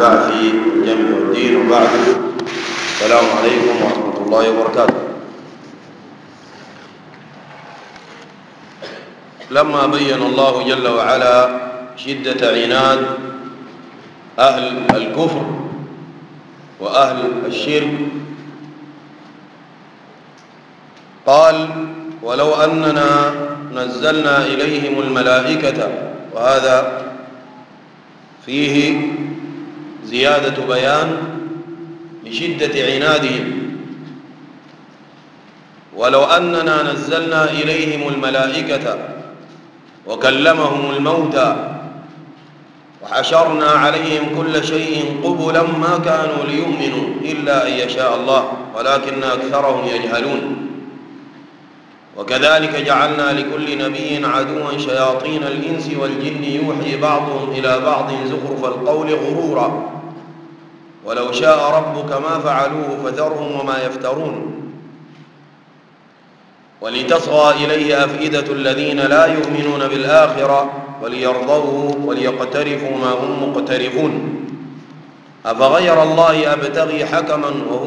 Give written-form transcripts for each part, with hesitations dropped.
البعث والجمع والدين، وبعد. السلام عليكم ورحمة الله وبركاته. لما بين الله جل وعلا شدة عناد أهل الكفر وأهل الشرك قال: ولو أننا نزلنا إليهم الملائكة، وهذا فيه زيادة بيان لشدة عنادهم. ولو أننا نزلنا إليهم الملائكة وكلمهم الموتى وحشرنا عليهم كل شيء قبلا ما كانوا ليؤمنوا إلا أن يشاء الله ولكن أكثرهم يجهلون. وكذلك جعلنا لكل نبي عدوا شياطين الإنس والجن يوحي بعضهم إلى بعض زخرف القول غرورا ولو شاء ربك ما فعلوه فذرهم وما يفترون. ولتصغى إليه أفئدة الذين لا يؤمنون بالآخرة وليرضوه وليقترفوا ما هم مقترفون. أفغير الله أبتغي حكما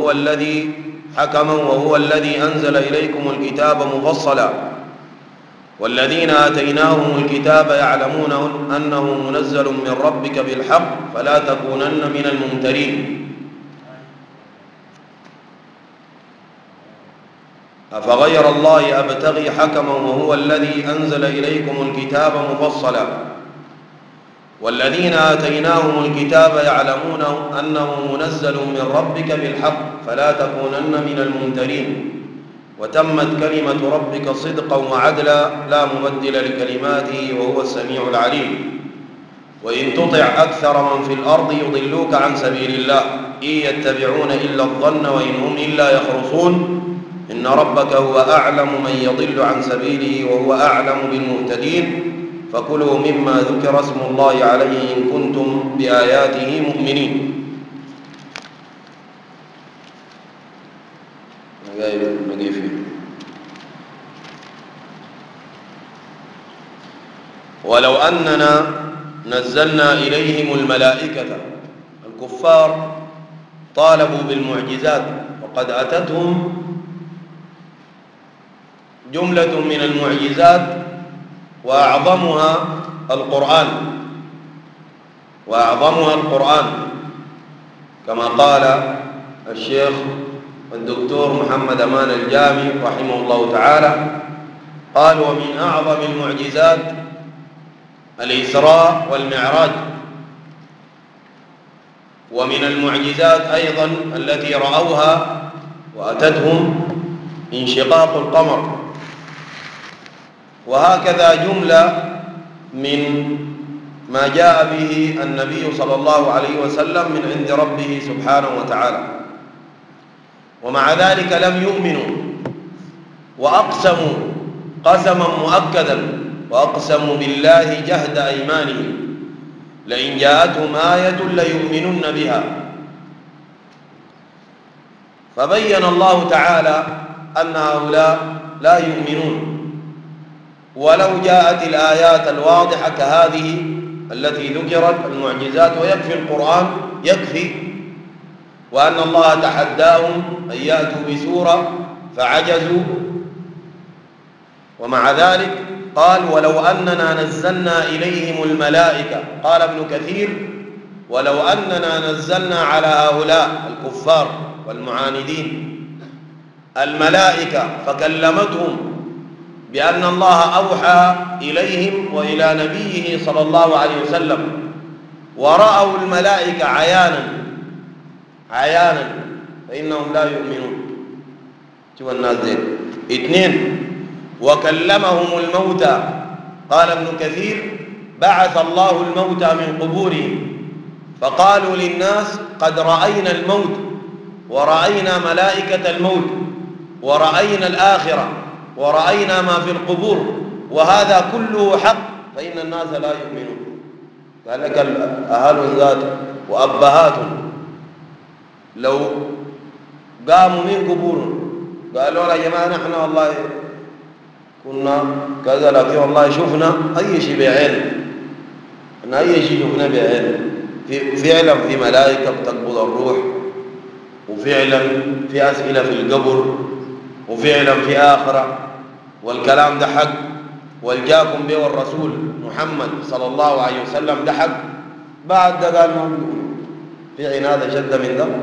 وهو الذي أنزل إليكم الكتاب مفصلا والذين آتيناهم الكتاب يعلمون أنه منزل من ربك بالحق فلا تكونن من الممترين. أفغير الله أبتغي حكما وهو الذي أنزل إليكم الكتاب مفصلا والذين آتيناهم الكتاب يعلمون أنه منزل من ربك بالحق فلا تكونن من الممترين. وتمت كلمة ربك صدقا وعدلا لا مبدل لكلماته وهو السميع العليم. وإن تطع أكثر من في الأرض يضلوك عن سبيل الله إن يتبعون إلا الظن وإن هم إلا يخرصون إن ربك هو أعلم من يضل عن سبيله وهو أعلم بالمهتدين. فكلوا مما ذكر اسم الله عليه إن كنتم بآياته مؤمنين. ولو أننا نزلنا إليهم الملائكة، الكفار طالبوا بالمعجزات وقد أتتهم جملة من المعجزات وأعظمها القرآن كما قال الشيخ الدكتور محمد أمان الجامي رحمه الله تعالى، قال: ومن أعظم المعجزات الإسراء والمعراج. ومن المعجزات أيضا التي رأوها وأتتهم انشقاق القمر. وهكذا جملة من ما جاء به النبي صلى الله عليه وسلم من عند ربه سبحانه وتعالى. ومع ذلك لم يؤمنوا وأقسموا قسما مؤكدا وأقسموا بالله جهد أيمانهم لئن جاءتهم آية ليؤمنن بها. فبين الله تعالى أن هؤلاء لا يؤمنون ولو جاءت الآيات الواضحة كهذه التي ذكرت المعجزات، ويكفي القرآن يكفي، وأن الله تحداهم أن يأتوا بسورة فعجزوا. ومع ذلك قال: ولو أننا نزلنا إليهم الملائكة. قال ابن كثير: ولو أننا نزلنا على هؤلاء الكفار والمعاندين الملائكة فكلمتهم بأن الله أوحى إليهم وإلى نبيه صلى الله عليه وسلم ورأوا الملائكة عيانا فإنهم لا يؤمنون. شوف الناس دي. 2. وكلمهم الموتى. قال ابن كثير: بعث الله الموتى من قبورهم فقالوا للناس: قد رأينا الموت ورأينا ملائكة الموت ورأينا الآخرة ورأينا ما في القبور وهذا كله حق فإن الناس لا يؤمنون. قال لك أهل ذات وأبهات لو قاموا من قبورهم قالوا: يا جماعة نحن والله كنا كذا لكن والله شفنا أي شيء بعين، أي شيء شفنا بعين. فعلا في ملائكة بتقبض الروح، وفعلا في أسئلة في القبر، وفعلا في آخرة، والكلام ده حق، والجاكم به الرسول محمد صلى الله عليه وسلم ده حق. بعد ده قال ما في عناد شد من ده.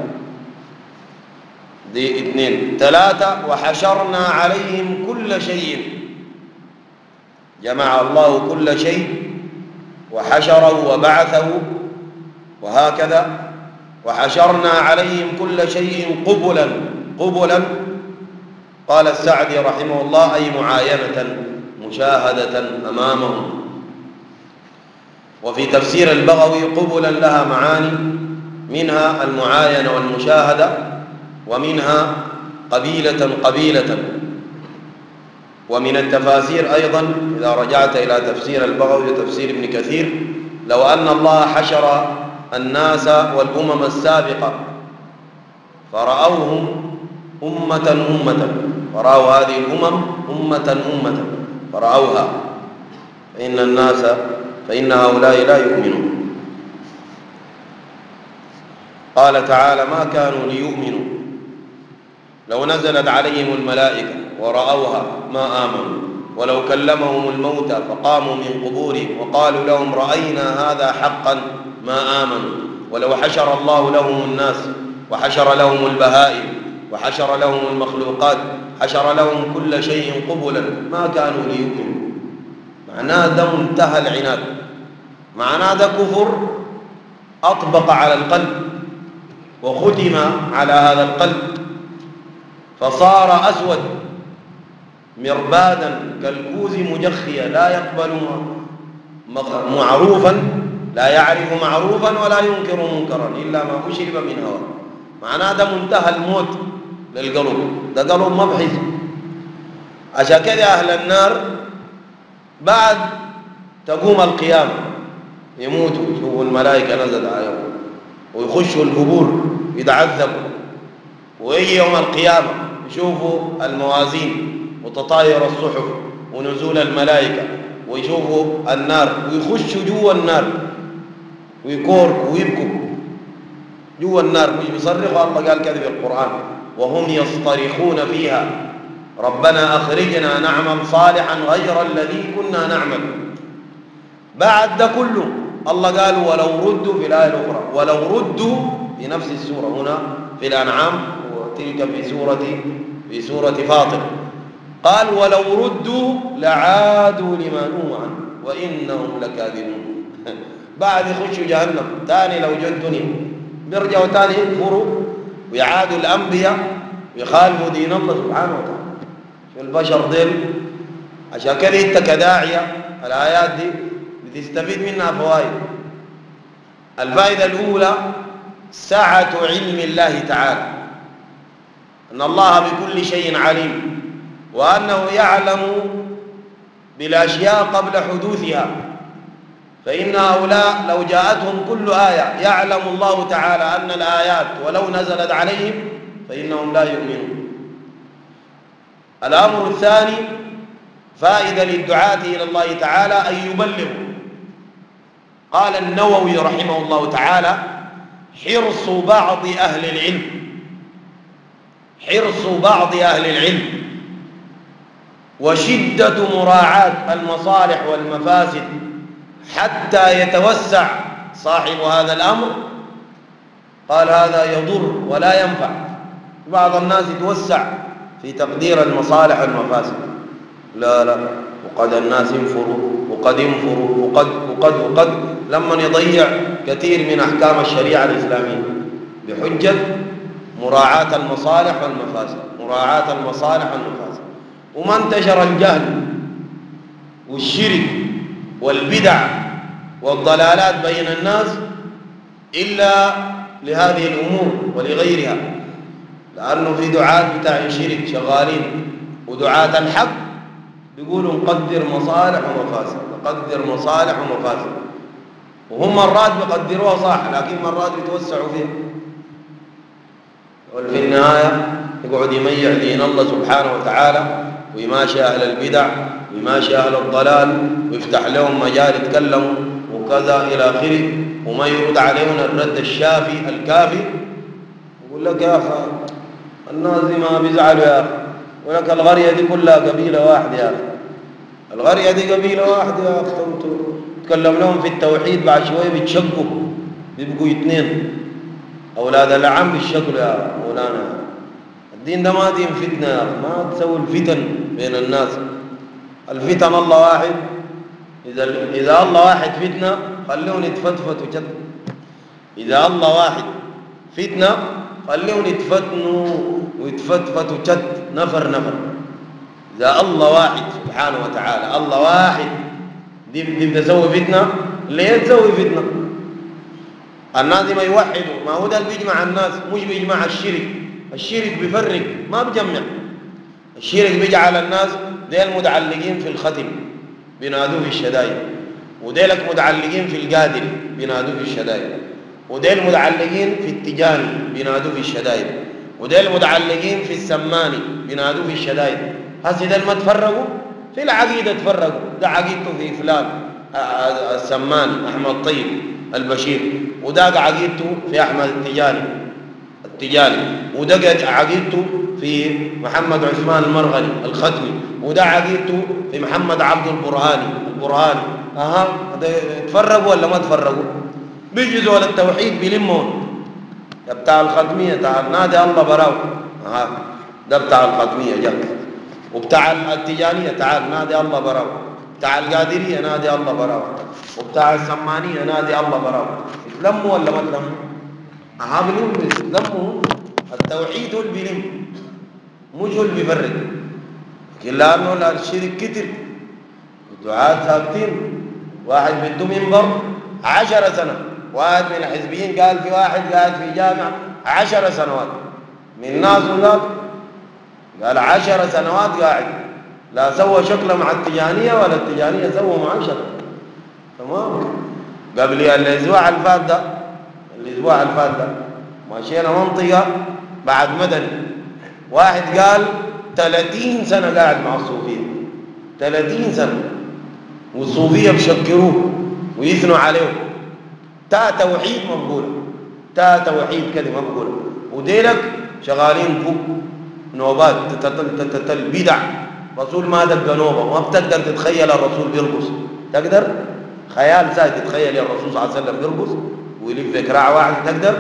دي 2. 3 وحشرنا عليهم كل شيء، جمع الله كل شيء وحشره وبعثه وهكذا. وحشرنا عليهم كل شيء قبلا. قبلا قال السعدي رحمه الله أي معاينة مشاهدة أمامهم. وفي تفسير البغوي قبلا لها معاني، منها المعاينة والمشاهدة، ومنها قبيلة قبيلة. ومن التفاسير أيضا إذا رجعت إلى تفسير البغوي وتفسير ابن كثير، لو أن الله حشر الناس والأمم السابقة فرأوهم أمة أمة، فرأوا هذه الأمم أمة أمة فرأوها، فإن هؤلاء لا يؤمنون. قال تعالى ما كانوا ليؤمنوا لو نزلت عليهم الملائكة ورأوها ما آمنوا، ولو كلمهم الموتى فقاموا من قبورهم وقالوا لهم رأينا هذا حقا ما آمنوا، ولو حشر الله لهم الناس وحشر لهم البهائم وحشر لهم المخلوقات، حشر لهم كل شيء قبلا ما كانوا ليؤمنوا. معناه ده منتهى العناد، معناه ده كفر أطبق على القلب وختم على هذا القلب فصار أسود مربادا كالكوز مجخيا لا يقبل معروفا، لا يعرف معروفا ولا ينكر منكرا إلا ما أشرب من هوى. معناه ده منتهى الموت للقلب، ده قلب مبحث. عشان كده أهل النار بعد تقوم القيامة يموتوا، يشوفوا الملائكة نزلت عليهم ويخشوا القبور يتعذبوا، ويجي يوم القيامة يشوفوا الموازين وتطاير الصحف ونزول الملائكة ويشوفوا النار ويخشوا جوا النار ويكوركوا ويبكوا جوا النار، مش بيصرخوا. الله قال كذا في القرآن وهم يصطرخون فيها ربنا أخرجنا نعمل صالحا غير الذي كنا نعمل. بعد ده كله الله قال ولو ردوا في الآية الأخرى، ولو ردوا في نفس السورة هنا في الأنعام وتلك في سورة فاطر، قال ولو ردوا لعادوا لما نهوا عنه وإنهم لكاذبون. بعد يخشوا جهنم تاني لو جوا الدنيا بيرجعوا تاني يكفروا ويعادوا الأنبياء ويخالفوا دين الله سبحانه وتعالى. شو البشر ديل. عشان كده انت كداعية الآيات دي بتستفيد منها فوائد. الفائدة الأولى سعة علم الله تعالى، أن الله بكل شيء عليم، وأنه يعلم بالأشياء قبل حدوثها. فإن هؤلاء لو جاءتهم كل آية يعلم الله تعالى أن الآيات ولو نزلت عليهم فإنهم لا يؤمنون. الأمر الثاني فائدة للدعاة إلى الله تعالى أن يبلغوا. قال النووي رحمه الله تعالى حرص بعض أهل العلم، حرص بعض أهل العلم وشدة مراعاة المصالح والمفاسد حتى يتوسع صاحب هذا الأمر. قال هذا يضر ولا ينفع. بعض الناس يتوسع في تقدير المصالح والمفاسد، لا وقد الناس ينفروا وقد ينفروا وقد لما يضيع كثير من أحكام الشريعة الإسلامية بحجة مراعاة المصالح والمفاسد، مراعاة المصالح والمفاسد. وما انتشر الجهل والشرك والبدع والضلالات بين الناس إلا لهذه الأمور ولغيرها، لأنه في دعاة بتاع شرك شغالين ودعاة الحق بيقولوا نقدر مصالح ومفاسد، نقدر مصالح ومفاسد، وهم مرات بيقدروها صح لكن مرات بيتوسعوا فيها. وفي النهاية يقعد يميع دين الله سبحانه وتعالى ويماشي أهل البدع ويماشي أهل الضلال ويفتح لهم مجال يتكلموا وكذا إلى آخره. وما يرد علينا الرد الشافي الكافي. يقول لك يا أخي الناس دي ما بيزعلوا يا أخي، يقول لك القرية دي كلها قبيلة واحدة يا أخي، القرية دي قبيلة واحدة يا أخي، تكلم لهم في التوحيد بعد شوية بيتشقوا بيبقوا اثنين أولاد العم بالشكل يا مولانا. الدين ده ما دين فتنة يا أخي، ما تسوي الفتن بين الناس. الفتن الله واحد، إذا الله واحد فتنة خليهم يتفتفتوا جد. إذا الله واحد فتنة خليهم يتفتنوا ويتفتفتوا جد نفر نفر. إذا الله واحد سبحانه وتعالى الله واحد دي بتسوي فتنة، ليه تسوي فتنة؟ الناس ما يوحدوا، ما هو ده اللي بيجمع الناس، مش بيجمع الشرك. الشرك بيفرق ما بيجمع. الشرك بيجعل الناس ديل متعلقين في الختم بينادوه في الشدايد، وديلك متعلقين في القادر بينادوه في الشدايد، وديل متعلقين في التجاني بينادوه في الشدايد، وديل متعلقين في السماني بينادوه في الشدايد. هسي ديل ما تفرقوا في العقيدة، تفرقوا ده عقيدته في فلان السماني أحمد طيب البشير، وده عقيدته في أحمد التجاني، وده عقيدته في محمد عثمان المرغني الختمي، وده عقيدته في محمد عبد البرهاني. تفرقوا ولا ما تفرقوا؟ بيجي زول التوحيد بيلمون، ده بتاع الختمية تعال نادي الله براو، ده بتاع الختمية جاك، وبتاع التجانية تعال نادي الله براو، بتاع القادرية نادي الله براو، وبتاع السمانية نادي الله براو. يتلموا ولا ما تلموا؟ بيلموا يتلموا. التوحيد هو اللي بيلم مش هو اللي بيفرق. لأنه الشرك كتر، الدعاة ثابتين. واحد بده منبر 10 سنة، واحد من الحزبيين قال في واحد قاعد في جامعة 10 سنوات من ناس وذاك قال 10 سنوات قاعد، لا سوى شكله مع التجانية ولا التجانية سوى معه شكله. تمام. قبل الأسبوع الفات ده ماشينا منطقة بعد مدني، واحد قال 30 سنة قاعد مع الصوفية، 30 سنة، والصوفية بشكروه ويثنوا عليه. تا توحيد مقبولة، تا توحيد كده مقبولة. وديلك شغالين فوق نوبات تتل بدع. رسول ما دق نوبة، ما بتقدر تتخيل الرسول بيرقص. تقدر؟ خيال ساي تتخيل يا الرسول صلى الله عليه وسلم بيرقص ويلف ذكراع واحد؟ تقدر؟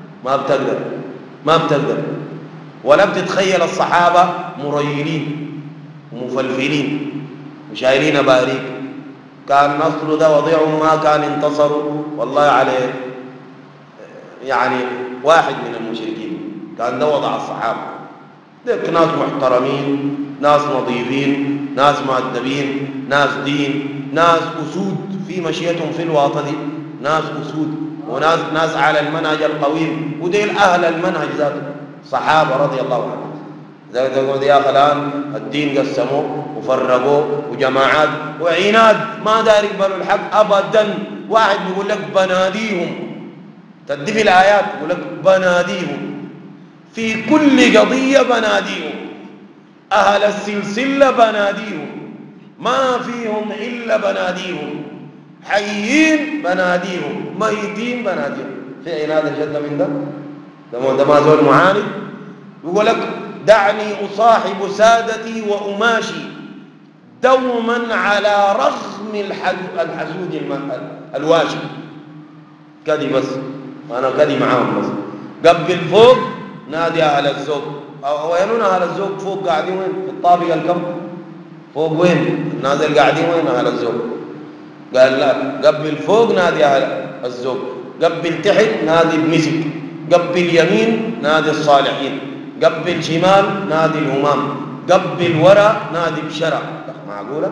ما بتقدر. ولا بتتخيل الصحابة مريلين ومفلفلين وشايلين باريك. كان نصر ده وضيعهم ما كان انتصروا والله عليه. يعني واحد من المشركين كان ده وضع الصحابة. ديك ناس محترمين، ناس نظيفين، ناس مؤدبين، ناس دين، ناس أسود في مشيتهم في الواطة دي، ناس أسود وناس على المنهج القويم، وديل أهل المنهج ذاته صحابة رضي الله عنهم. زي تقول يا خلان الدين قسموه وفرقوه وجماعات وعناد ما دار يقبلوا الحق أبدا. واحد بيقول لك بناديهم، تدي في الآيات يقول لك بناديهم في كل قضية، بناديهم أهل السلسلة بناديهم، ما فيهم إلا بناديهم، حيين بناديهم، ميتين بناديهم. في عناد الجد من ده ما زول معاند. يقول لك دعني أصاحب سادتي وأماشي دوما على رغم الحسود الواشي. كدي بس أنا كدي معاهم بس. قبل فوق نادي أهل الزوق، أو وينون أهل الزوق؟ فوق قاعدين وين؟ في الطابق الكم فوق وين؟ نازل قاعدين وين أهل الزوق؟ قال لا، قبل فوق نادي أهل الزوق، قبل تحت نادي بمسك، قبل يمين نادي الصالحين، قبل شمال نادي الهمام، قبل ورا نادي بشرع. معقولة؟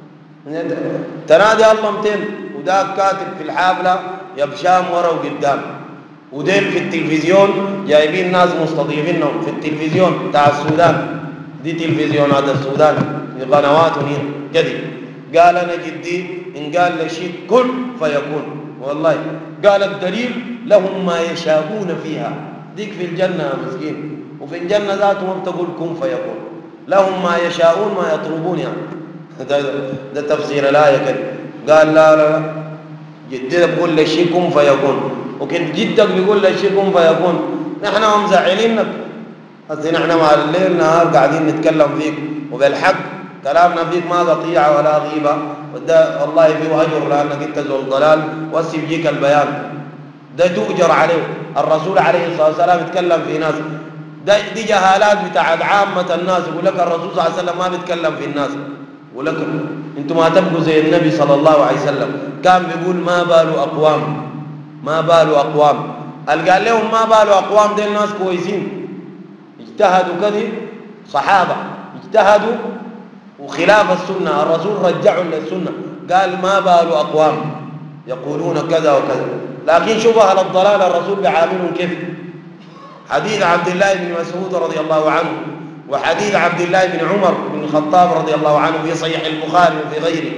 تنادي الله 200 وده كاتب في الحافلة يا بشام ورا وقدام، وديل في التلفزيون جايبين ناس مستضيفينهم في التلفزيون بتاع السودان، دي تلفزيونات السودان في قنوات ونين كده. قال أنا جدي إن قال لشيء كن فيكون، والله قال الدليل لهم ما يشاءون فيها. ديك في الجنة يا مسكين، وفي الجنة ذاتهم تقول كن فيكون، لهم ما يشاءون ما يطلبون. يعني ده تفسير الآية كده. قال لا جدك بيقول للشيء كن فيكون، وكنت جدك بيقول للشيء كن فيكون. نحن مزعلينك، هسه نحن مع الليل نهار قاعدين نتكلم فيك وبالحق، كلامنا فيك ما قطيعة ولا غيبة، وده والله فيه أجر لأنك أنت ذو الضلال، وهسه بيجيك البيان ده تؤجر عليه. الرسول عليه الصلاة والسلام يتكلم في ناس، دي جهالات بتاعت عامة الناس. يقول لك الرسول صلى الله عليه وسلم ما بيتكلم في الناس، يقول لك انتم ما تبقوا زي النبي صلى الله عليه وسلم. كان بيقول ما بال أقوام، ما بال أقوام، قال لهم ما بال أقوام دي الناس كويسين اجتهدوا كذا، صحابة اجتهدوا وخلاف السنة، الرسول رجعهم للسنة، قال ما بال أقوام يقولون كذا وكذا. لكن شوف أهل الضلال الرسول بيعاملهم كيف. حديث عبد الله بن مسعود رضي الله عنه، وحديث عبد الله بن عمر بن الخطاب رضي الله عنه في صحيح البخاري وفي غيره،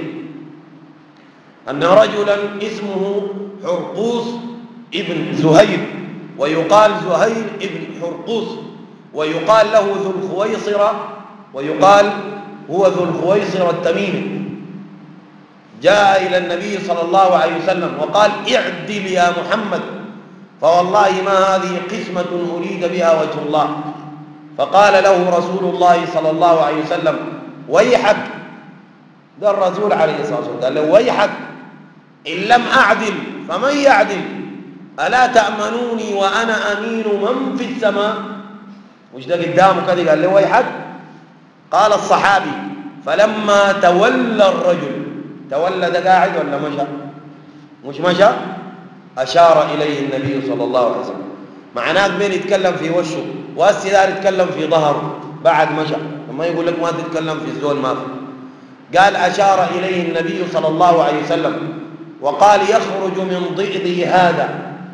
أن رجلا اسمه حرقوس ابن زهير، ويقال زهير ابن حرقوس، ويقال له ذو الخويصرة، ويقال هو ذو الخويصرة التميمي، جاء إلى النبي صلى الله عليه وسلم وقال اعدل يا محمد، فوالله ما هذه قسمة أريد بها وجه الله. فقال له رسول الله صلى الله عليه وسلم ويحك، ده الرسول عليه الصلاة والسلام قال له ويحك إن لم أعدل فمن يعدل، ألا تأمنوني وأنا أمين من في السماء. مش ده قدامه كده قال له ويحك. قال الصحابي فلما تولى الرجل، تولى ده قاعد ولا مشى؟ مش مشى، أشار إليه النبي صلى الله عليه وسلم. معناه بين يتكلم في وشه والسدار يتكلم في ظهره بعد مشى، لما يقول لك ما تتكلم في الزول ما في. قال أشار إليه النبي صلى الله عليه وسلم وقال يخرج من ضئضي هذا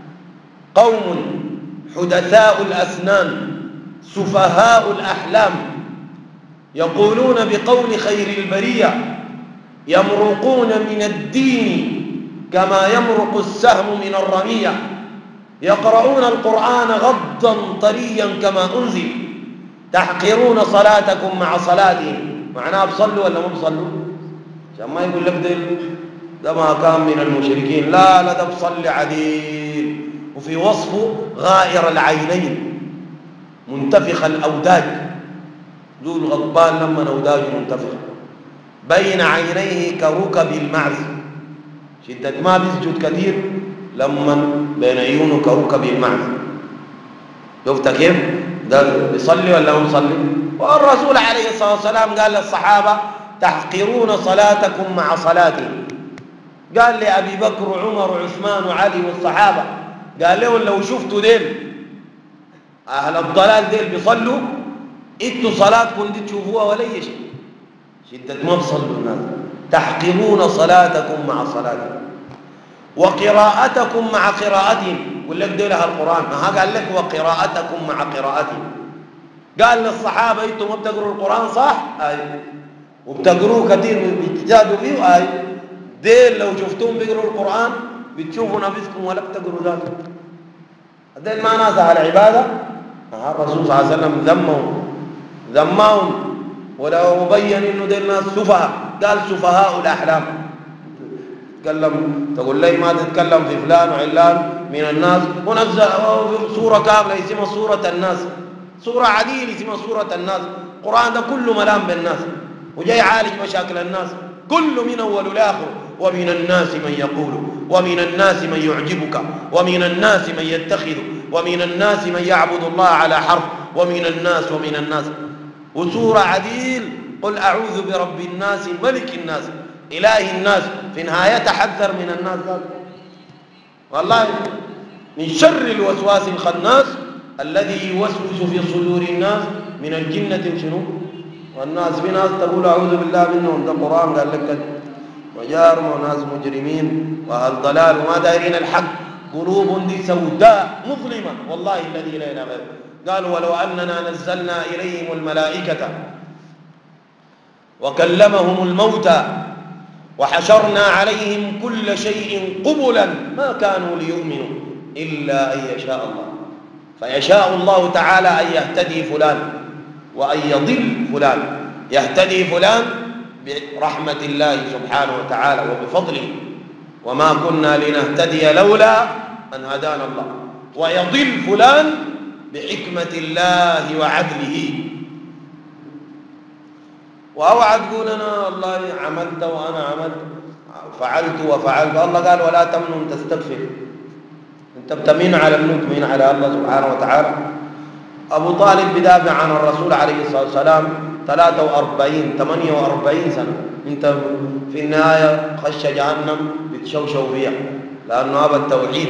قوم حدثاء الأسنان سفهاء الأحلام يقولون بقول خير البرية، يمرقون من الدين كما يمرق السهم من الرمية، يقرؤون القرآن غضا طريا كما أنزل، تحقرون صلاتكم مع صلاتهم. معناه بصلوا ولا ما بصلوا؟ عشان ما يقول لك ده ما كان من المشركين، لا لا، ده بصلي عديل. وفي وصفه غائر العينين منتفخ الأوداج، ذو الغضبان لما أوداج منتفخ بين عينيه كركب المعز، شدة ما بيسجد كثير لما بين عيونه كركب المعز. شفت كيف؟ ده بيصلي ولا ما بيصلي؟ والرسول عليه الصلاة والسلام قال للصحابة تحقرون صلاتكم مع صلاتي. قال لأبي بكر وعمر وعثمان وعلي والصحابة، قال لهم لو شفتوا ديل أهل الضلال ديل بيصلوا، انتوا صلاتكم دي تشوفوها ولا شيء، شدة ما بصلوا الناس. تحقرون صلاتكم مع صلاتهم وقراءتكم مع قراءتهم. يقول لك دي لها القرآن، ما قال لك وقراءتكم مع قراءتهم. قال للصحابة انتم ما بتقروا القرآن صح؟ اي، وبتقروه كثير بتجادوا فيه. اي، ديل لو شفتوهم بيقروا القرآن بتشوفوا نفسكم ولا بتقروا ذاتكم. ديل ما ناس على العبادة. الرسول صلى الله عليه وسلم ذمهم ولو بين انه ديل ناس سفهاء، قال سفهاء الأحلام. تتكلم تقول لي ما تتكلم في فلان وعلان من الناس، ونزل سورة كاملة اسمها سورة الناس، سورة عديل اسمها سورة الناس. القرآن ده كله ملام بالناس وجاي يعالج مشاكل الناس كله من أول لآخر. ومن الناس من يقول، ومن الناس من يعجبك، ومن الناس من يتخذ، ومن الناس من يعبد الله على حرف، ومن الناس. وسورة عديل قل أعوذ برب الناس ملك الناس إله الناس. في النهاية تحذر من الناس ذلك والله من شر الوسواس الخناس الذي يوسوس في صدور الناس من الجنة وشنو والناس. في ناس تقول أعوذ بالله منهم، ده القرآن قال لك وجار وناس مجرمين وأهل ضلال وما دايرين الحق، قلوب دي سوداء مظلمة والله الذي لا إله غيره. قالوا ولو أننا نزلنا إليهم الملائكة وكلمهم الموتى وحشرنا عليهم كل شيء قبلا ما كانوا ليؤمنوا إلا أن يشاء الله. فيشاء الله تعالى أن يهتدي فلان وأن يضل فلان. يهتدي فلان برحمة الله سبحانه وتعالى وبفضله وما كنا لنهتدي لولا أن هدانا الله ويضل فلان بحكمة الله وعدله. وأوعى تقول أنا والله عملت وأنا عملت فعلت وفعلت. الله قال ولا تمنن تستكثر. أنت بتمين على منو؟ تمين على الله سبحانه وتعالى. أبو طالب بدافع عن الرسول عليه الصلاة والسلام 48 سنة. أنت في النهاية خش جهنم بتشوشوا فيها لأنه أبى التوحيد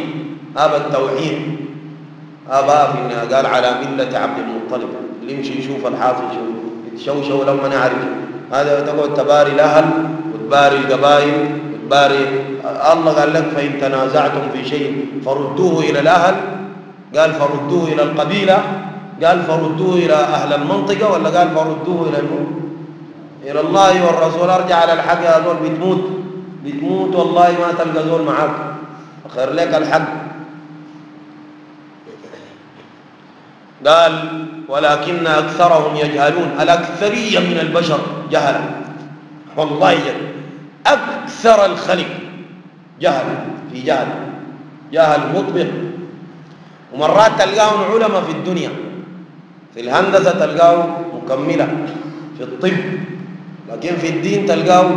أبى في النهاية. قال على ملة عبد المطلب. اللي يمشي يشوف الحافظ يتشوشوا لما نعرف. هذا تقعد تباري الأهل وتباري القبائل وتباري. الله قال لك فإن تنازعتم في شيء فردوه إلى الأهل، قال فردوه إلى القبيلة، قال فردوه إلى أهل المنطقة، ولا قال فردوه إلى الله والرسول. أرجع على الحق يا زول بتموت والله ما تلقى زول معاك. خير لك الحق. قال ولكن أكثرهم يجهلون. الأكثرية من البشر جهل والله أكثر الخلق جهل في جهل مطبق. ومرات تلقاهم علماء في الدنيا، في الهندسة تلقاهم مكملة، في الطب، لكن في الدين تلقاه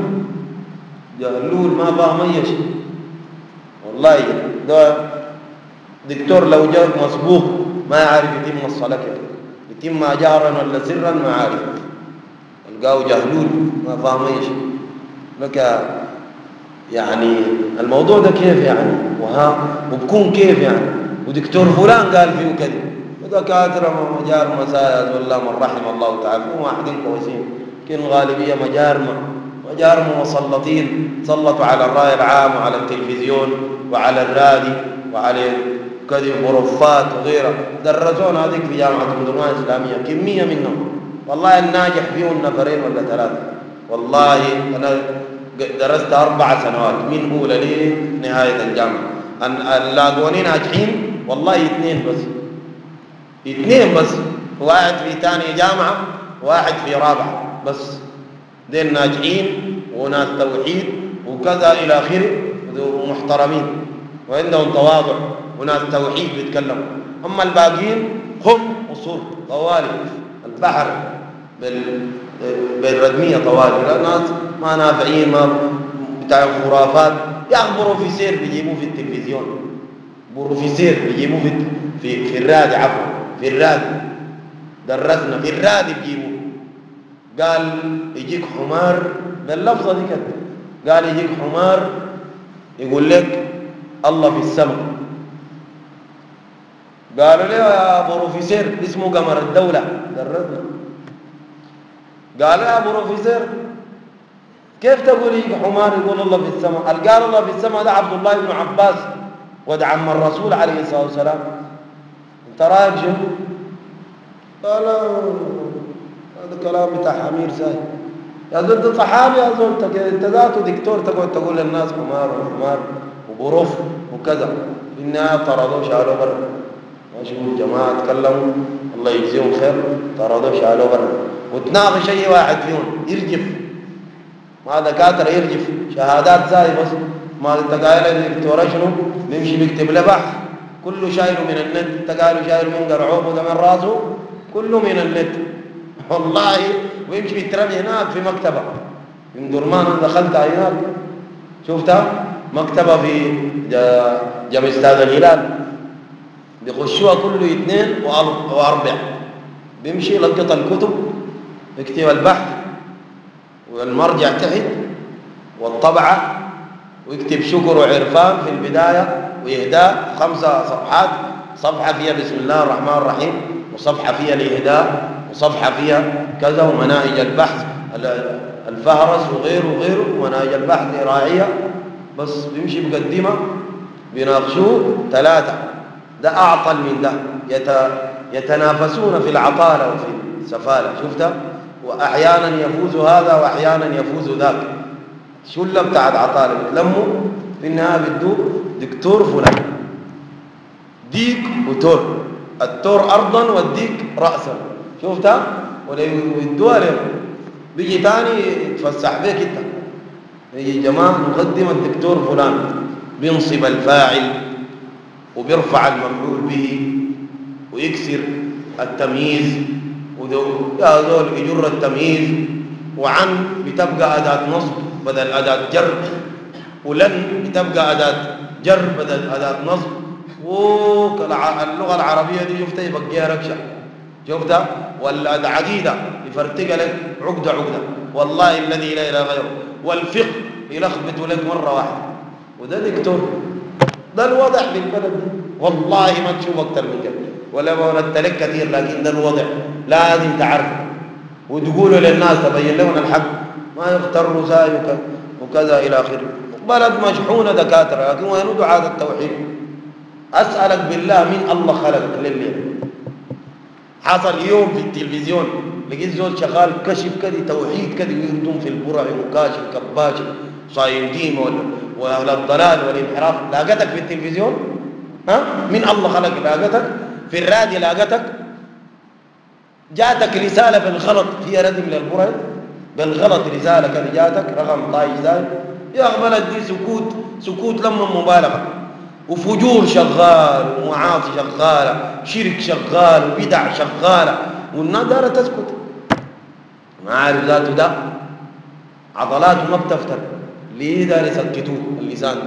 جهلول ما فاهم أي شيء والله. ده دكتور لو جاء مسبوق ما يعرف يتم الصلاة كده، يتم جهرا ولا سرا ما عارف، تلقاه جهلول ما فاهم أي شيء. لك يعني الموضوع ده كيف يعني؟ وبكون كيف يعني؟ ودكتور فلان قال فيه كذا. ودكاترة مجار مسايا والله من رحم الله تعالى هم واحدين كويسين، لكن الغالبية مجارم مسلطين، سلطوا على الرأي العام وعلى التلفزيون وعلى الرادي وعلى كذب غرفات وغيرها. درسونا هذيك في جامعة الدنيا الإسلامية كمية منهم والله الناجح فيهم نفرين ولا 3. والله أنا درست 4 سنوات من أولى لنهاية الجامعة. اللاقوني ناجحين والله 2 بس، واحد في ثاني جامعة واحد في رابعة بس. دين ناجحين وناس توحيد وكذا إلى آخره ومحترمين وعندهم تواضع وناس توحيد بيتكلموا. أما الباقيين هم أصول طوالي البحر بالردمية طوالي، لا ناس ما نافعين ما بتاع خرافات. يا بروفيسير بيجيبوه في التلفزيون، بروفيسير بيجيبوه في الرادي، عفوا في الرادي درسنا في الرادي بيجيبوه. قال يجيك حمار باللفظة دي كده، قال يجيك حمار يقول لك الله في السماء. قالوا له يا بروفيسور اسمه قمر الدولة درسنا. قال يا بروفيسور كيف تقول يجيك حمار يقول الله في السماء؟ قال الله في السماء ده عبد الله بن عباس ود عم الرسول عليه الصلاة والسلام. انت رايك شنو؟ قال هذا كلام بتاع حمير ساي. يا زول ده صحابي يا زول، انت ذاته دكتور تقعد تقول للناس حمار وبروف وكذا. في النهاية طردوه شالوه برا. ماشي الجماعة تكلموا الله يجزيهم خير، طردوه شالوه برا. وتناقش أي واحد فيهم يرجف، ما دكاترة يرجف شهادات زي بس. ما انت قايل الدكتورة شنو؟ بيمشي بيكتب له بحث كله شايله من النت. انت قالوا شايله من قرعوب وده من راسه كله من النت والله. ويمشي بيترمي هناك في مكتبة من درمان. انا دخلتها هناك شفتها مكتبة في جنب استاد الهلال، بيخشوها كله 2 و4. بيمشي يلقط الكتب يكتب البحث والمرجع تحت والطبعة، ويكتب شكر وعرفان في البداية وإهداء 5 صفحات، صفحة فيها بسم الله الرحمن الرحيم، وصفحة فيها الإهداء، وصفحة فيها كذا، ومناهج البحث الفهرس وغيره ومناهج البحث راعية. بس بيمشي بقدمة بيناقشوه 3. ده أعطل من ده، يتنافسون في العطالة وفي السفالة. شفتها؟ وأحيانا يفوز هذا وأحيانا يفوز ذاك. شلة بتاعت عطالة بتلموا في النهاية بيدوه دكتور فلان، ديك وتور، التور أرضا والديك رأسا. شفتها؟ ولا يدوها له بيجي تاني يتفسح بيك انت يا جماعة نقدم الدكتور فلان، بينصب الفاعل وبيرفع المفعول به ويكسر التمييز، يا زول يجر التمييز، وعن بتبقى أداة نصب بدل أداة جر، ولن بتبقى أداة جر بدل أداة نصب. واللغة العربية دي شفتها يبقيها ركشة، شفتها ولا عقيدة يفرتق لك عقدة عقدة، والله الذي لا إله غيره. والفقه يلخبط لك مرة واحدة. وده دكتور، ده الوضع في البلد دي، والله ما تشوف أكتر من كده، ولا بقولت لك كثير، لكن ده الوضع لازم تعرفه وتقولوا للناس تبين لهم الحق، ما يغتروا زي وكذا إلى آخره. بلد مشحونة دكاترة، لكن وين دعاة التوحيد؟ أسألك بالله مين الله خلقك لليل؟ حصل يوم في التلفزيون لقيت زول شغال كشف كده توحيد كده ويردم في البرع وكاشف كباشف صايم ديم ولا الضلال والانحراف، لاقتك في التلفزيون؟ ها؟ مين الله خلق لاقتك؟ في الراديو لاقتك؟ جاتك رسالة بالغلط فيها ردم للبرع بالغلط، رسالة كده جاتك رقم طايش زاي، يا أخي دي سكوت لما مبالغة، وفجور شغال ومعاصي شغالة، شرك شغال وبدع شغالة، والناس دارة تسكت. ما عارف ذاته ده عضلاته ما بتفتر، ليه دار يسكتوه اللسان؟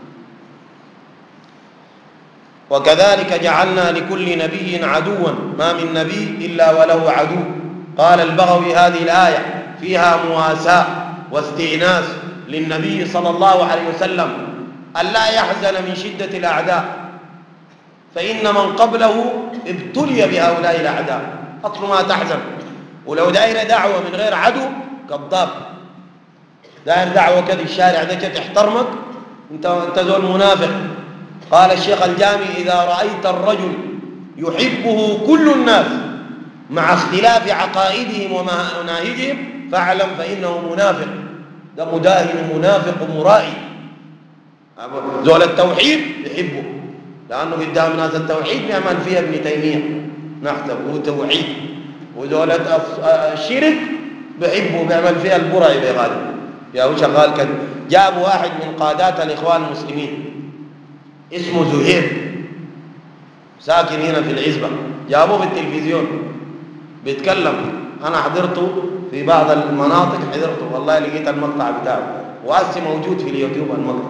وكذلك جعلنا لكل نبي عدوا، ما من نبي إلا وله عدو. قال البغوي هذه الآية فيها مواساة واستئناس للنبي صلى الله عليه وسلم ألا يحزن من شدة الأعداء، فإن من قبله ابتلي بهؤلاء الأعداء. أصل ما تحزن، ولو داير دعوة من غير عدو كذاب، داير دعوة كذا الشارع ده تحترمك أنت زول منافق. قال الشيخ الجامي إذا رأيت الرجل يحبه كل الناس مع اختلاف عقائدهم ومناهجهم فاعلم فإنه منافق، ده مداهن منافق مرائي. زول التوحيد يحبه لأنه قدام ناس التوحيد بيعمل فيها ابن تيمية نحسبه توحيد، وزول الشرك بيحبه بيعمل فيها البرعي بغالب. يا هو شغال كده. جاب واحد من قادات الإخوان المسلمين اسمه زهير ساكن هنا في العزبة، جابوه في التلفزيون بيتكلم، أنا حضرته في بعض المناطق، حضرته والله لقيت المقطع بتاعه وأسي موجود في اليوتيوب المقطع.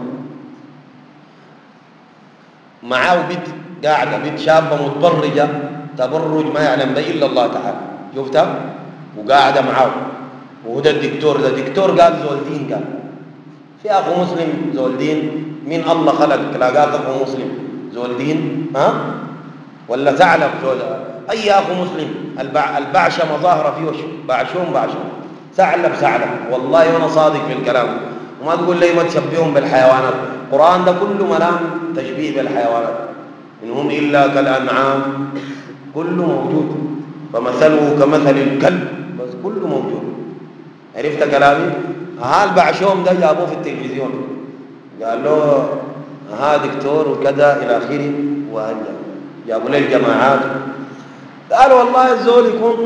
معاه بنت قاعدة، بنت شابة متبرجة تبرج ما يعلم به إلا الله تعالى، شفتها؟ وقاعدة معاه، وهذا الدكتور ده دكتور قال زول دين، قال في أخو مسلم زول دين، من الله خلق لاقاك أخو مسلم زول دين؟ ها؟ ولا ثعلب زول أي أخو مسلم البعشة مظاهرة في وشه، بعشهم ثعلب والله وأنا صادق في الكلام، وما تقول لي ما تشبههم بالحيوانات. القرآن ده كله ملام تشبيه بالحيوانات، إنهم إلا كالأنعام، كله موجود، فمثله كمثل الكلب، بس كله موجود. عرفت كلامي؟ البعشوم ده جابوه في التلفزيون قال له دكتور وكذا إلى آخره، جابوا له الجماعات قالوا والله الزول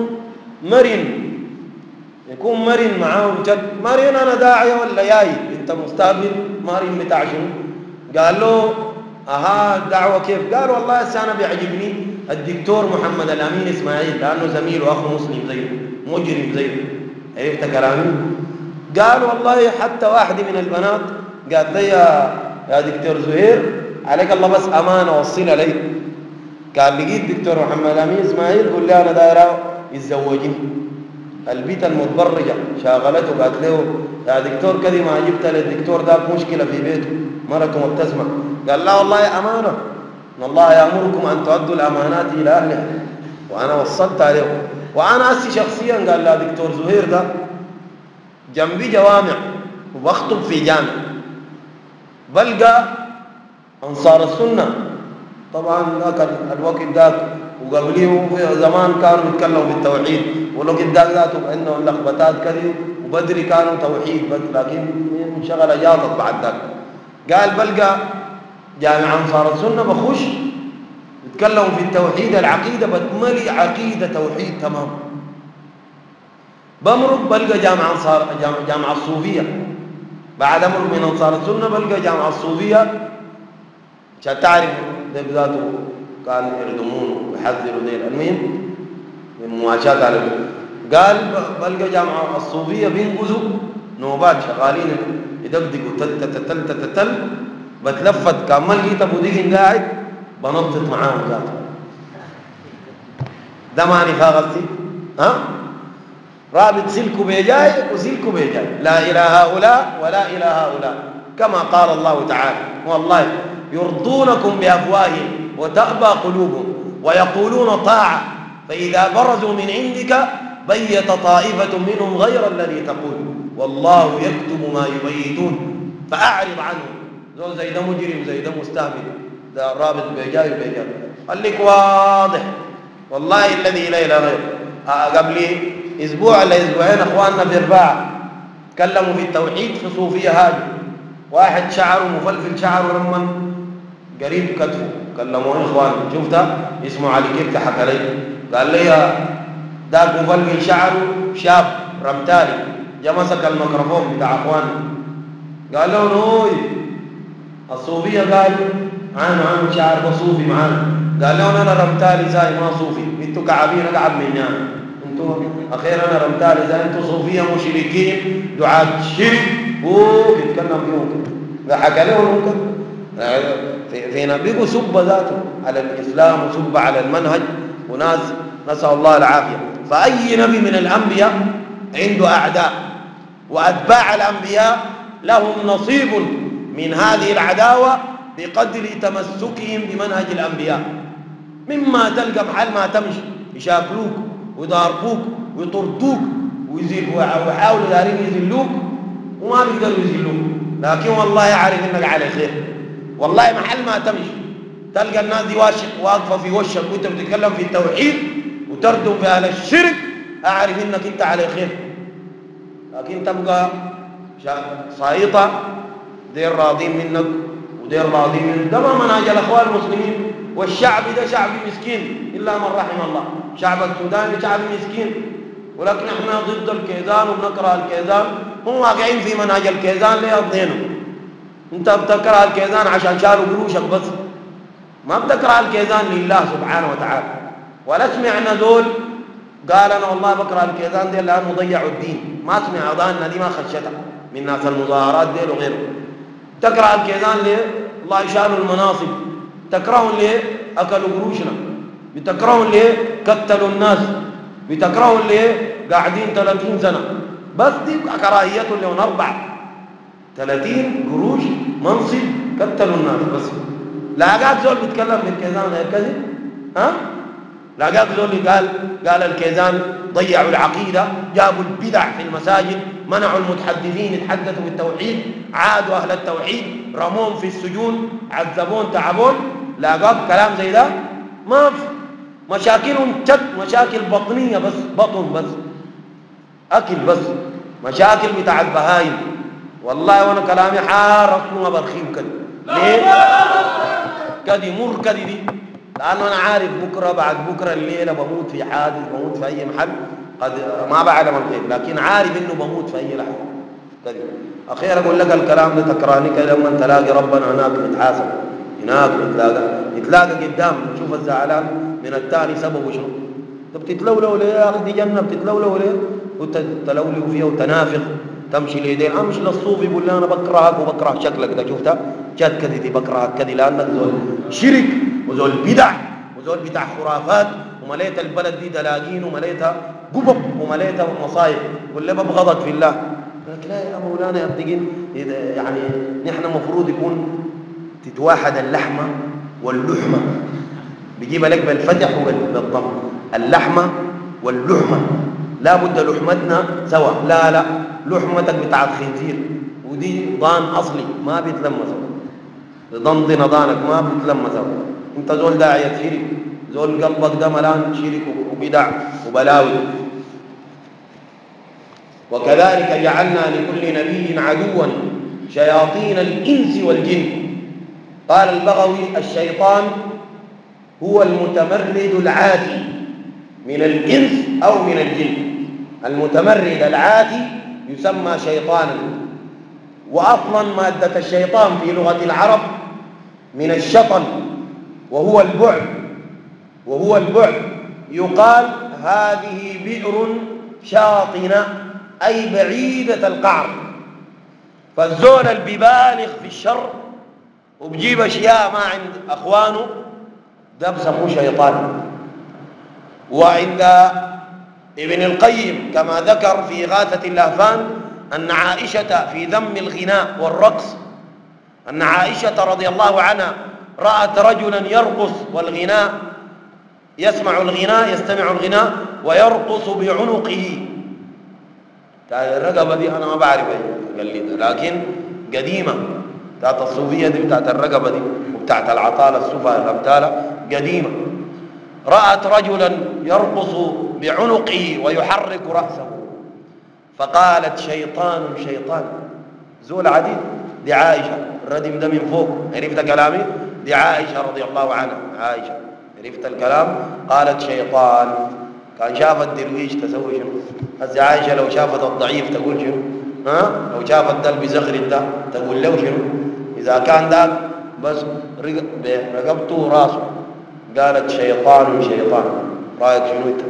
يكون مرن معاهم جد. مرن أنا داعية ولا جاي أنت مستقبل مرن بتاع شنو؟ قال له الدعوة كيف؟ قال والله أنا بيعجبني الدكتور محمد الأمين إسماعيل لأنه زميل وأخو مسلم زيه مجرم زيه. عرفت كلامي؟ قال والله حتى واحدة من البنات قالت لي يا دكتور زهير عليك الله بس أمانة وصلها لي. قال لقيت دكتور محمد الأمين إسماعيل قل لي أنا دايرة يتزوجني. البيت المتبرجة شاغلته قالت له يا دكتور كذي ما جبت للدكتور ده مشكلة في بيته مرته ما بتسمع. قال لا والله أمانة إن الله يأمركم أن تؤدوا الأمانات إلى أهلها، وأنا وصلت عليهم. وأنا أسي شخصيا قال لا دكتور زهير ده جنبي جوامع وبخطب في جامع، بلقى أنصار السنة طبعا ذاك الوقت ذاك وقبليه زمان كانوا يتكلموا بالتوحيد، والوقت ذاته عندهم لخبطات كذي، وبدري كانوا توحيد لكن انشغل جاطط بعد ذاك. قال بلقى جامع أنصار السنة بخش يتكلموا في التوحيد، العقيدة بتملي عقيدة توحيد تمام. بمرق بلقى جامع الصوفية بعد أمر من أنصار السنة بلقى جامعة الصوفية عشان تعرف ده بذاته كان يردمون ويحذروا ديل المهم من مواجهات على قال بلقى جامعة الصوفية بينقذوا نوبات شغالين يدقدقوا تل بتلفت كمل جيت ابو ديك قاعد بنطط معاهم ذاته ده معني فاغلتي ها رابط سلكوا بيجاي وسلكوا بيجاي لا إلى هؤلاء ولا إلى هؤلاء كما قال الله تعالى والله يرضونكم بأفواههم وتأبى قلوبهم ويقولون طاعة فإذا برزوا من عندك بيت طائفة منهم غير الذي تقول والله يكتب ما يبيتون فأعرض عنهم زول زي ده مجرم زي ده مستهبل ده رابط بيجاي وبيجاي خليك واضح والله الذي لا إله غيره قبل اسبوع ولا اسبوعين اخواننا في رباع تكلموا في التوحيد في صوفيه هاجي واحد شعره مفلفل شعره لما قريب كتفه كلموني اخوان شفتها اسمه علي كيف حكى لي قال لي ذاك مفلفل شعره شاب رمتالي جا مسك الميكروفون بتاع اخواننا قال له نوي الصوفيه قالوا عن شعر صوفي معانا قال له انا رمتالي زي ما صوفي انتوا كعبين اقعد مني اخيرا انا رمتالي اذا انتم صوفيه مشركين دعاة شرك بيتكلم فيهم كده حكى لهم كده في نبيكوا سب ذاته على الاسلام وسب على المنهج وناس نسال الله العافيه فاي نبي من الانبياء عنده اعداء واتباع الانبياء لهم نصيب من هذه العداوه بقدر تمسكهم بمنهج الانبياء مما تلقى محل ما تمشي يشاكلوك ويضاربوك ويطردوك ويحاولوا دارين يذلوك وما بيقدروا يذلوك لكن والله عارف انك على خير والله محل ما تمشي تلقى الناس دي واقفه في وشك وانت بتتكلم في التوحيد وتردم في اهل الشرك اعرف انك انت على خير لكن تبقى صايطه دير راضين منك ودير راضين منك ده ما منهج الاخوان المسلمين والشعب ده شعب مسكين الا من رحم الله شعب السودان شعب مسكين ولكن احنا ضد الكيزان وبنكره الكيزان هم واقعين في منهج الكيزان ليضينوا انت بتكره الكيزان عشان شالوا قروشك بس ما بتكره الكيزان لله سبحانه وتعالى ولا سمعنا ذول قال انا والله بكره الكيزان دي لانه ضيعوا الدين ما سمع اذاننا دي ما خشتها من ناس المظاهرات دي وغيره تكره الكيزان ليه الله شالوا المناصب تكرههم ليه اكلوا قروشنا بتكرههم ليه قتلوا الناس بتكرههم ليه قاعدين 30 سنه بس دي كراهيتهم لهم 30 قروش منصب قتلوا الناس بس لاقاك زول بيتكلم في الكيزان غير كذب ها لاقاك زول قال الكيزان ضيعوا العقيده جابوا البدع في المساجد منعوا المتحدثين يتحدثوا بالتوحيد عادوا اهل التوحيد رموهم في السجون عذبون تعبون لاقاك كلام زي ده ما في مشاكلهم مشاكل بطنيه بس بطن بس اكل بس مشاكل بتاع البهايم والله وانا كلامي حار اصله ما برخيم كده ليه كدي مر كدي دي لانه انا عارف بكره بعد بكره الليله بموت في حادث بموت في اي محل قد ما بعلم الغيب لكن عارف انه بموت في اي لحظه كدي اخيرا اقول لك الكلام ده تكرهني كده لما تلاقي ربنا هناك نتحاسب هناك نتلاقى قدام نشوف الزعلان من الثاني سببه شنو انت بتتلولو ليه يا اخي دي جنه بتتلولو ليه وتتلولو فيها وتنافق تمشي اليدين امشي للصوف يقول لي انا بكرهك وبكره شكلك ده شفتها جد كذي دي بكرهك كذي لانك زول شرك وزول بدع وزول بتاع خرافات ومليت البلد دي دلاقين ومليتها قبب ومليتها مصايب يقول لي ببغضك في الله لك لا يا مولانا يا ابتقين يعني نحن المفروض يكون تتواحد اللحمه واللحمه بيجيب لك بالفتح وبالضم اللحمه واللحمه لا بد لحمتنا سوا لا لحمتك بتاع الخنزير ودي ضان اصلي ما بيتلم سوا ضن ضانك ما بيتلم سوا انت زول داعية شرك زول قلبك ده ملان شرك وبدع وبلاوي وكذلك جعلنا لكل نبي عدوا شياطين الانس والجن قال البغوي الشيطان هو المتمرد العاتي من الإنس أو من الجن المتمرد العاتي يسمى شيطانا وأصلا مادة الشيطان في لغة العرب من الشطن وهو البعد. يقال هذه بئر شاطنة أي بعيدة القعر. فالزول اللي بيبالغ في الشر وبجيب أشياء ما عند أخوانه ده بسموه شيطان. وعند ابن القيم كما ذكر في إغاثة اللهفان أن عائشة في ذم الغناء والرقص، أن عائشة رضي الله عنها رأت رجلا يرقص والغناء يستمع الغناء ويرقص بعنقه. الرقبة دي أنا ما بعرف أقلدها، لكن قديمة بتاعت الصوفية دي، بتاعت الرقبة دي وبتاعت العطالة السفة الأبتالة قديمة. رأت رجلا يرقص بعنقه ويحرك رأسه فقالت شيطان شيطان. زول عديد. دي عائشة، الردم ده من فوق، عرفت كلامي؟ دي عائشة رضي الله عنها. عائشة عرفت الكلام؟ قالت شيطان. كان شافت درويش تسوي شنو؟ هسه عائشة لو شافت الضعيف تقول شنو؟ لو شافت ده بزخرف ده تقول له شنو؟ إذا كان ده بس رقبته وراسه قالت شيطان شيطان. رأيك شنو انت؟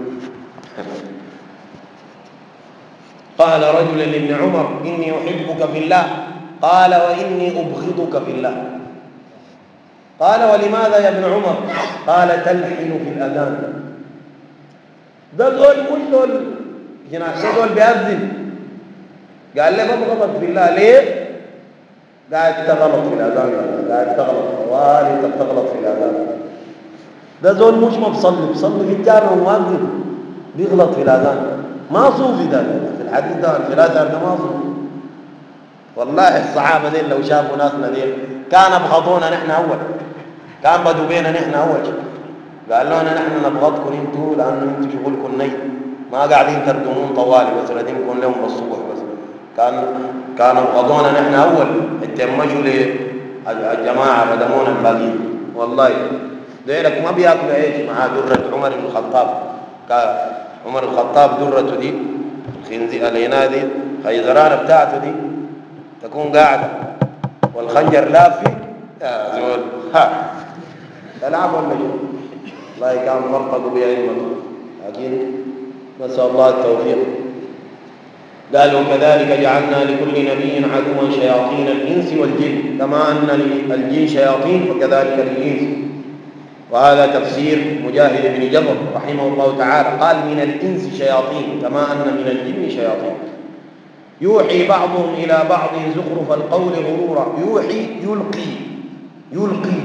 قال رجل لابن عمر إني أحبك في الله، قال وإني أبغضك في الله. قال ولماذا يا ابن عمر؟ قال تلحن في الأذان. ده زول مش زول جناح، زول بيأذن. قال لي ببغضك في الله ليه؟ قاعد تغلط في الأذان، قاعد تغلط والي انت بتغلط في الأذان. ده زول مش بصلي في الجامع ومؤذن بيغلط في الأذان. ما صوفي ده في الحديث ده في الأثر ده ما صوفي. والله الصحابة دي لو شافوا ناسنا دي كان بغضونا نحن أول، كان بدوا بينا نحن أول. قال لنا نحن نبغضكم انتوا لأنه انتوا شغلكم نيل، ما قاعدين تردونون طوالي بس ردينكم لهم بالصبح بس. كانوا بغضونا نحن أول، اتمشوا للجماعة ردمونا الباقيين. والله ديلك ما بياكلوا عيش مع درة عمر بن الخطاب. عمر الخطاب درته دي الخنزير الينا دي خيزرانة بتاعته دي تكون قاعدة والخنجر لافي يا زول ها تلعب ولا شو؟ الله كان فرقوا بعلمه، لكن نسأل الله التوفيق. قالوا كذلك جعلنا لكل نبي عدوا شياطين الإنس والجن، كما أن للجن شياطين فكذلك للإنس. وهذا تفسير مجاهد بن جبر رحمه الله تعالى، قال من الإنس شياطين كما أن من الجن شياطين. يوحي بعضهم إلى بعض زخرف القول غرورا. يوحي يلقي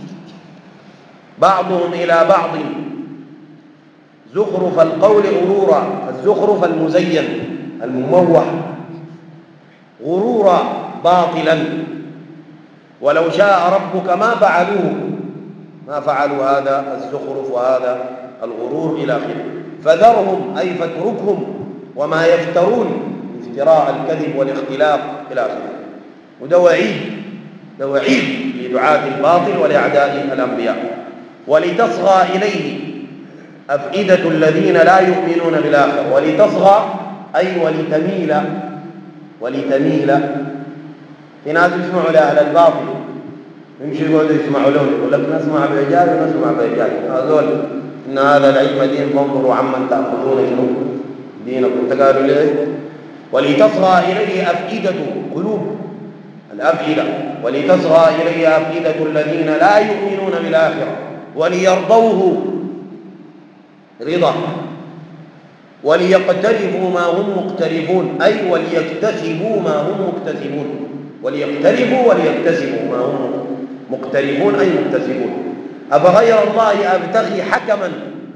بعضهم إلى بعض زخرف القول غرورا. الزخرف المزين المموح، غرورا باطلا. ولو شاء ربك ما فعلوا هذا الزخرف وهذا الغرور إلى آخره. فذرهم أي فاتركهم وما يفترون، افتراء الكذب والاختلاف إلى آخره. وده وعيد لدعاة الباطل ولأعداء الأنبياء. ولتصغى إليه أفئدة الذين لا يؤمنون بالآخرة. ولتصغى أي ولتميل. في ناس يسمعوا لأهل الباطل يمشي يقعدوا يسمعوا لهم، يقول لك نسمع بإعجاب ونسمع بإعجاب. هذول إن هذا العلم دين فانظروا عمن تأخذون شنو دينكم. قالوا ليه؟ ولتصغى إليه أفئدة قلوب الأفئدة. ولتصغى إليه أفئدة الذين لا يؤمنون بالآخرة وليرضوه رضا وليقترفوا ما هم مقترفون، أي وليكتسبوا ما هم مكتسبون. وليقترفوا وليكتسبوا ما هم مقترفون أي مكتسبون. أفغير الله أبتغي حكما،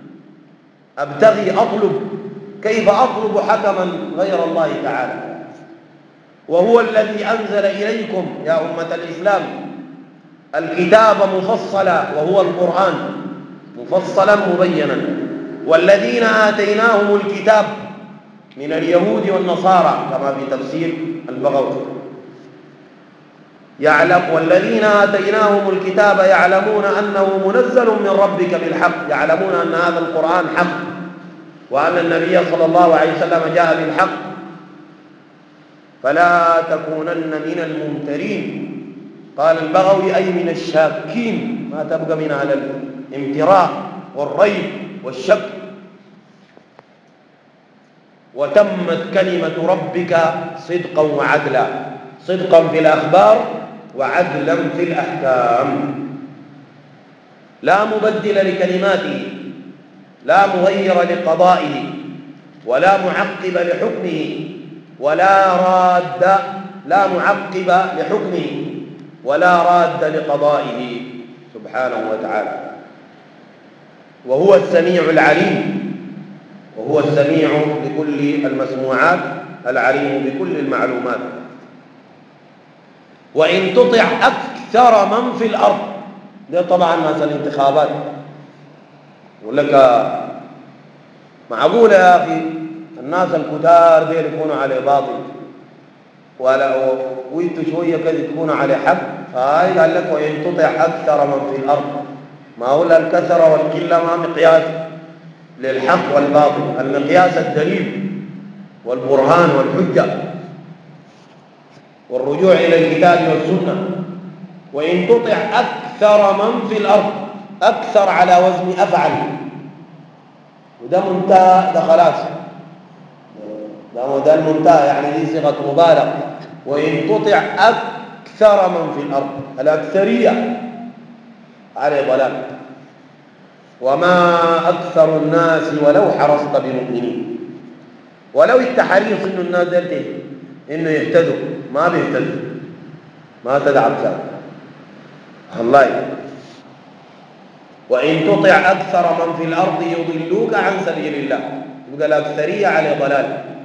أطلب، كيف أطلب حكما غير الله تعالى؟ وهو الذي أنزل إليكم يا أمة الإسلام الكتاب مفصلا، وهو القرآن مفصلا مبينا. والذين آتيناهم الكتاب من اليهود والنصارى كما في تفسير البغوي والذين آتيناهم الكتاب يعلمون أنه منزل من ربك بالحق، يعلمون أن هذا القرآن حق وأن النبي صلى الله عليه وسلم جاء بالحق. فلا تكونن من الممترين. قال البغوي أي من الشاكين، ما تبقى من على الامتراء والريب والشك. وتمت كلمة ربك صدقا وعدلا، صدقا في الأخبار وعدلا في الأحكام. لا مبدل لكلماته، لا مغير لقضائه، ولا معقب لحكمه، ولا راد، لا معقب لحكمه ولا راد لقضائه سبحانه وتعالى. وهو السميع العليم، وهو السميع لكل المسموعات العليم بكل المعلومات. وإن تطع أكثر من في الأرض، ده طبعا ناس الانتخابات يقول لك معقولة يا أخي الناس الكتار دي يكونوا على باطل وانتوا شوية كده تكونوا على حق. فهاي قال لك وإن تطع أكثر من في الأرض، ما هو الكثرة والقلة ما مقياس للحق والباطل، المقياس الدليل والبرهان والحجة والرجوع إلى الكتاب والسنة. وإن تطع أكثر من في الأرض، أكثر على وزن أفعل، وده منتهى، ده خلاص، ده المنتهى، يعني دي صيغة مبالغة. وإن تطع أكثر من في الأرض، الأكثرية على ضلال. وما أكثر الناس ولو حرصت بمؤمنين. ولو التحريص إنه الناس دلته إنه يهتدوا، ما بيهتدوا، ما تدعم ذلك الله. وإن تطع أكثر من في الأرض يضلوك عن سبيل الله، يبقى الأكثرية على ضلال.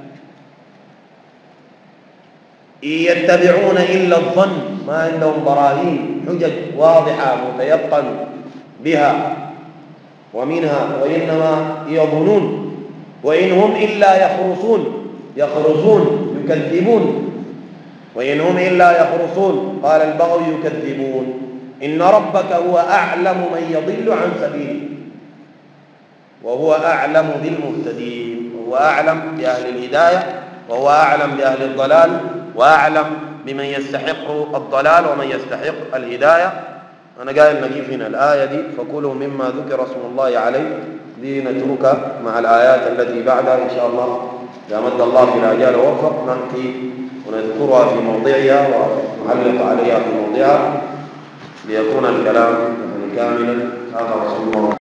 إن يتبعون إلا الظن، ما عندهم براهين حجج واضحة متيقن بها ومنها، وإنما يظنون. وإن هم إلا يخرصون، يخرصون يكذبون. وإن هم إلا يخرصون، قال البغوي يكذبون. إن ربك هو أعلم من يضل عن سبيله وهو أعلم بالمهتدين. وهو أعلم بأهل الهداية، وهو أعلم بأهل الضلال، وأعلم بمن يستحق الضلال ومن يستحق الهداية. أنا قايل نجيب هنا الآية دي فكلوا مما ذكر اسم الله عليه، دي نتركها مع الآيات التي بعدها إن شاء الله إذا مد الله في الأجال ووفق نأتي ونذكرها في موضعها ونعلق عليها في موضعها ليكون الكلام كاملا. هذا رسول الله.